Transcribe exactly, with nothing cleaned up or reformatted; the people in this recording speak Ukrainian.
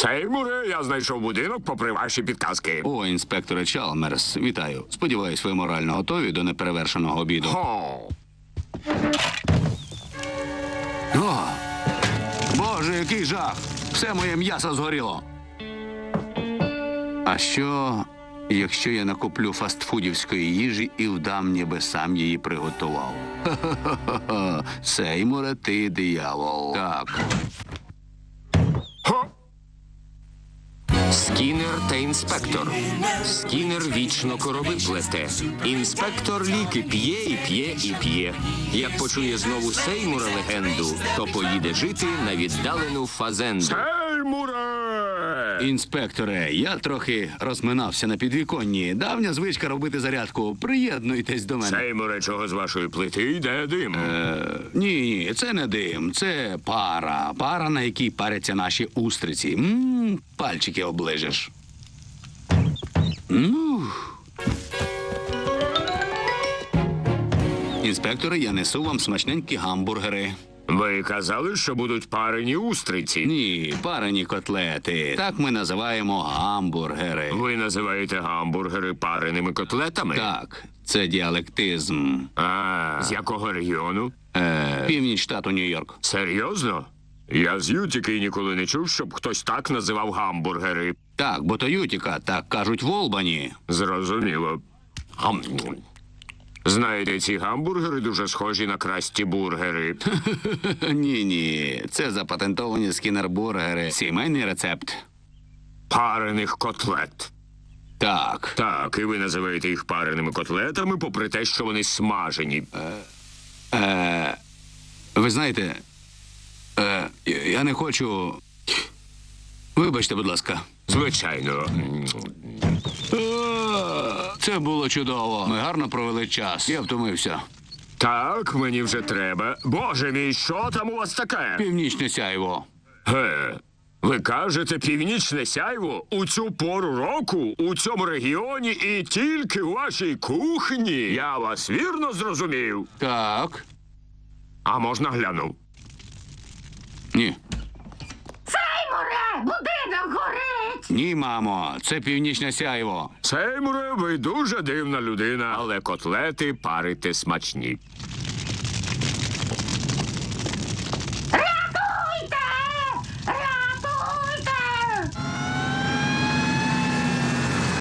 Сеймуре, я знайшов будинок попри ваші підказки. О, інспекторе Чалмерс, вітаю. Сподіваюсь, ви морально готові до неперевершеного обіду. Хо. О! Боже, який жах! Все моє м'ясо згоріло. А що, якщо я накуплю фастфудівської їжі і вдам, ніби сам її приготував? Ха-ха-ха-ха! Сеймуре, ти диявол. Так. Хо. Скінер та інспектор. Скінер вічно короби плете. Інспектор ліки п'є і п'є і п'є. Як почує знову Сеймура легенду, то поїде жити на віддалену фазенду. Сеймуре! Інспекторе, я трохи розминався на підвіконні. Давня звичка робити зарядку. Приєднуйтесь до мене. Сеймуре, чого з вашої плити йде дим? Е, ні, ні, це не дим, це пара. Пара, на якій паряться наші устриці. Ммм, пальчики оближеш. Ну. Інспекторе, я несу вам смачненькі гамбургери. Ви казали, що будуть парені устриці. Ні, парені котлети. Так ми називаємо гамбургери. Ви називаєте гамбургери пареними котлетами? Так, це діалектизм. А, з якого регіону? Е, північ штату Нью-Йорк. Серйозно? Я з Ютіки і ніколи не чув, щоб хтось так називав гамбургери. Так, бо то Ютіка, так кажуть в Олбані. Зрозуміло. Гам. Знаєте, ці гамбургери дуже схожі на красті бургери. Ні-ні, це запатентовані скінербургери. Сімейний рецепт. Парених котлет. Так. Так, і ви називаєте їх пареними котлетами, попри те, що вони смажені. Е, ви знаєте, е, я не хочу... Вибачте, будь ласка. Звичайно. Це було чудово. Ми гарно провели час. Я втомився. Так, мені вже треба. Боже мій, що там у вас таке? Північне сяйво. Ге, ви кажете північне сяйво? У цю пору року, у цьому регіоні і тільки у вашій кухні? Я вас вірно зрозумів. Так. А можна гляну? Ні. Сеймуре, будинок горить! Ні, мамо, це північне сяйво. Сеймуре, ви дуже дивна людина, але котлети парите смачні.